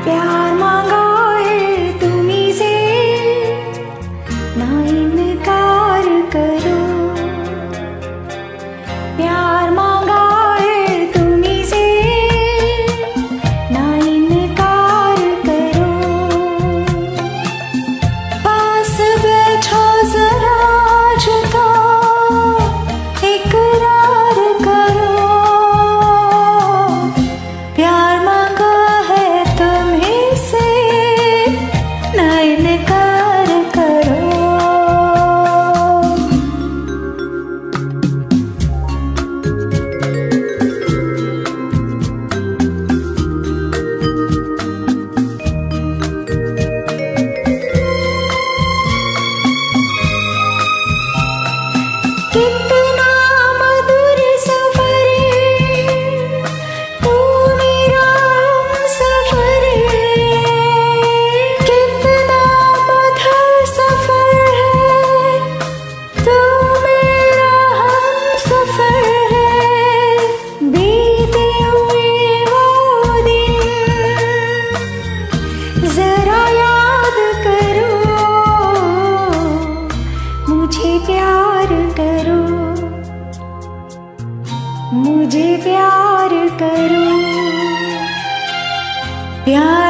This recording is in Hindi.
प्यार मांगा है तुम्हीं से, ना इनकार करो। प्यार मांगा है तुम्हीं से, ना इनकार करो। पास बैठो जरा झुका, इकरार करो। प्यार मांगा है तुम्हीं से, ना इनकार करो। कितना मधुर सफर है, तू मेरा हमसफर है। कितना मधुर सफर है, तू मेरा हमसफर है। बीते हुए वो दिन जरा याद करो, मुझे प्यार करो, मुझे प्यार करो। प्यार